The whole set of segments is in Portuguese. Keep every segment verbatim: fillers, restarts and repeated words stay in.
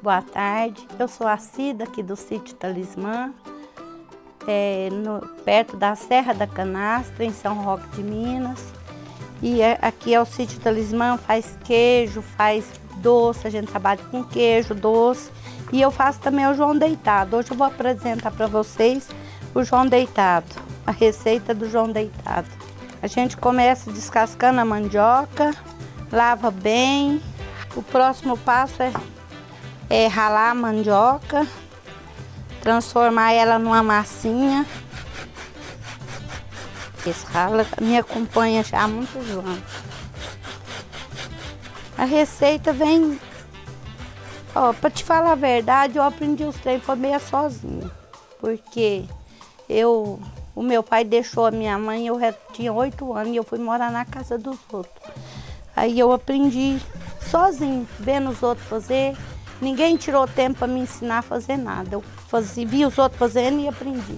boa tarde. Eu sou a Cida, aqui do sítio Talismã, é, no, perto da Serra da Canastra, em São Roque de Minas. E é, aqui é o sítio Talismã, faz queijo, faz doce, a gente trabalha com queijo, doce. E eu faço também o João Deitado. Hoje eu vou apresentar para vocês o João Deitado, a receita do João Deitado. A gente começa descascando a mandioca, lava bem. O próximo passo é, é ralar a mandioca, transformar ela numa massinha. Esse rala me acompanha já há muitos anos. A receita vem... Ó, pra te falar a verdade, eu aprendi os trem foi meio sozinha. Porque eu, o meu pai deixou a minha mãe, eu tinha oito anos e eu fui morar na casa dos outros. Aí eu aprendi sozinho, vendo os outros fazer. Ninguém tirou tempo para me ensinar a fazer nada. Eu fazia, vi os outros fazendo e aprendi.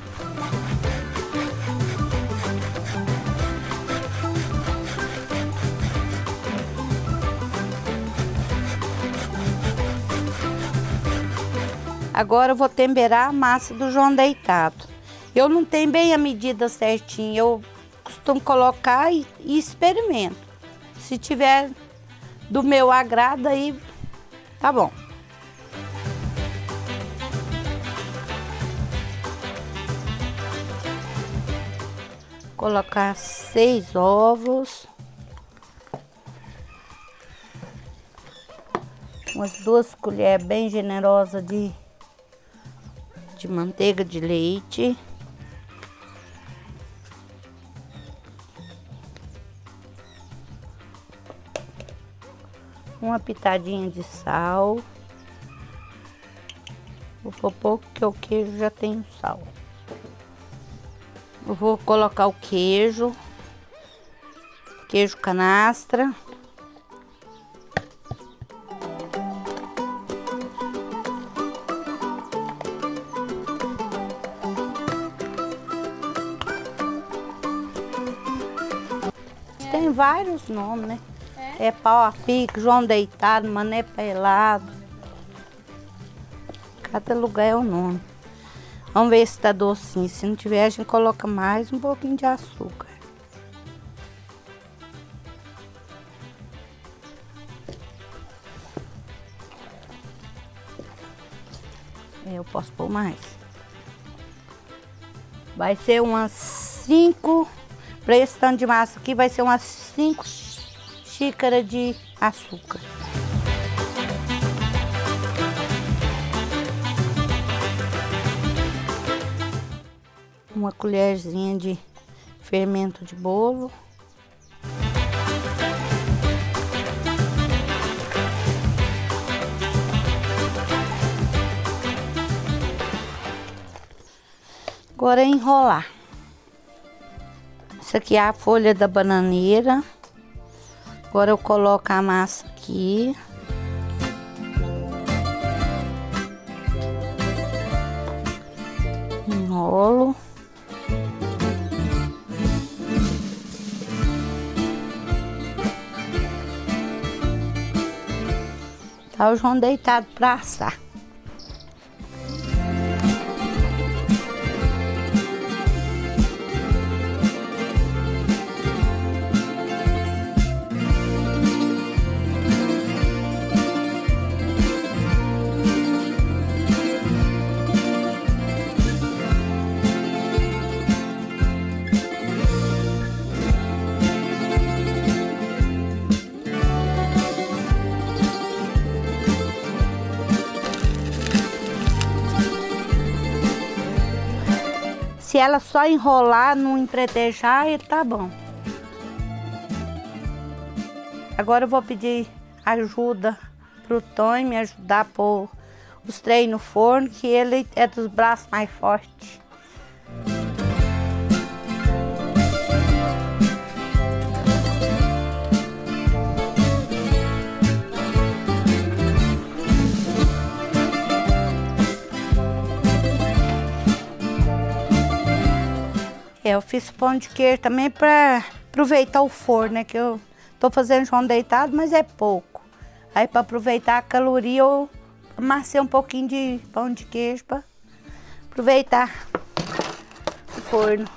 Agora eu vou temperar a massa do João Deitado. Eu não tenho bem a medida certinha, eu costumo colocar e, e experimento. Se tiver do meu agrado, aí tá bom. Colocar seis ovos. Umas duas colheres bem generosas de de manteiga de leite. Uma pitadinha de sal. Vou pôr pouco porque o queijo já tem sal. Eu vou colocar o queijo, queijo canastra. Tem vários nomes, né? É, é pau a pique, João Deitado, mané pelado. Cada lugar é o nome. Vamos ver se tá docinho. Se não tiver, a gente coloca mais um pouquinho de açúcar. Eu posso pôr mais. Vai ser umas cinco... Para esse tanto de massa aqui, vai ser umas cinco xícaras de açúcar. Uma colherzinha de fermento de bolo. Agora é enrolar. Isso aqui é a folha da bananeira. Agora eu coloco a massa aqui. Enrolo. Tá o João Deitado para assar. Se ela só enrolar, não empretejar, ele tá bom. Agora eu vou pedir ajuda pro Tonho me ajudar a pôr os trem no forno, que ele é dos braços mais fortes. É, eu fiz pão de queijo também para aproveitar o forno, né? Que eu tô fazendo João Deitado, mas é pouco. Aí para aproveitar a caloria eu amassei um pouquinho de pão de queijo para aproveitar o forno.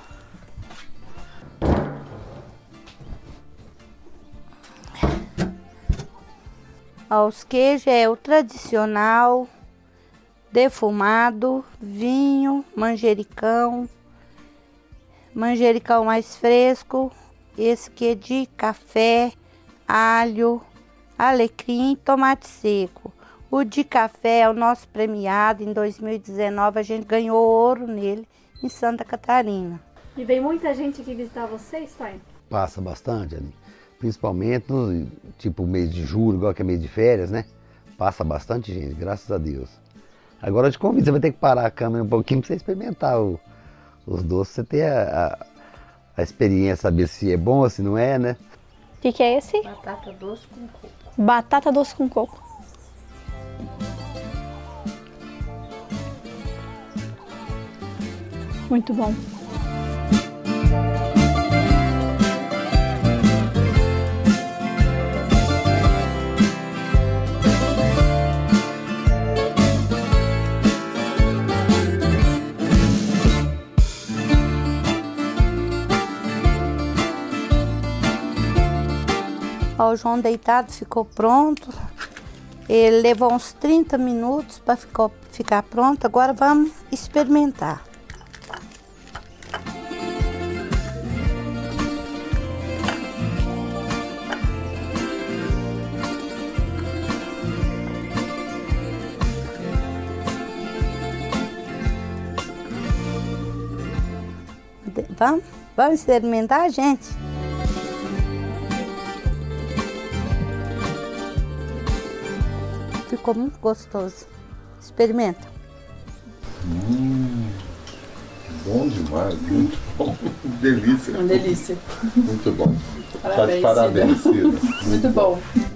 Ó, os queijos é o tradicional, defumado, vinho, manjericão, manjericão mais fresco, esse que é de café, alho, alecrim e tomate seco. O de café é o nosso premiado, em dois mil e dezenove a gente ganhou ouro nele em Santa Catarina. E vem muita gente aqui visitar vocês, pai? Passa bastante ali, principalmente no tipo mês de julho, igual que é mês de férias, né? Passa bastante gente, graças a Deus. Agora eu te convido, você vai ter que parar a câmera um pouquinho para você experimentar o, os doces, você ter a, a, a experiência, saber se é bom ou se não é, né? O que, que é esse? Batata doce com coco. Batata doce com coco. Muito bom. Ó, o João deitado ficou pronto. Ele levou uns trinta minutos para ficar, ficar pronto. Agora vamos experimentar. Vamos? Vamos experimentar, gente? Ficou muito gostoso. Experimenta. Hum, bom demais, muito bom. Delícia. Uma delícia. Muito bom. Parabéns, tá de parabéns, Cida. Muito bom.